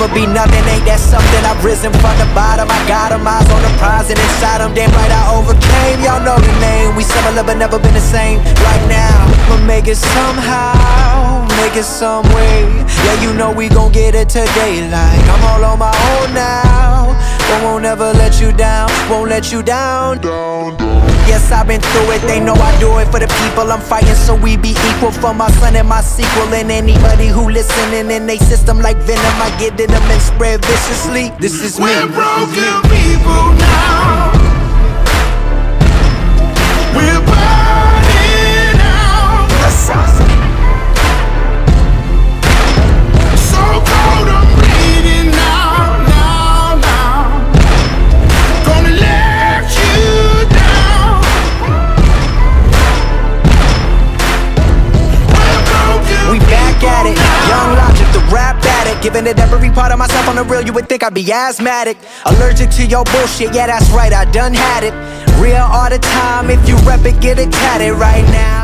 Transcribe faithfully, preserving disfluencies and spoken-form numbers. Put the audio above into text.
never be nothing, ain't that something? I've risen from the bottom, I got them, eyes on the prize, and inside them, damn right I overcame. Y'all know the name, we similar but never been the same. Right now, we'll make it somehow, make it some way. Yeah, you know we gon' get it today. Like, I'm all on my own now, but won't ever let you down, won't let you down, down, down. Yes, I've been through it, they know I do it for the people I'm fighting, so we be equal for my son and my sequel. And anybody who listening in they system like venom, I get in them and spread viciously. This is me. We're broken people now. We're burning out. That's awesome. So cold, I'm bleeding now, now, now. Gonna let you down. We're broken. We back at it, Young Logic, the rap addict. Giving it every part of myself on the real, you would think I'd be asthmatic. Allergic to your bullshit, yeah that's right, I done had it. Real all the time, if you rep it, get it tatted right now.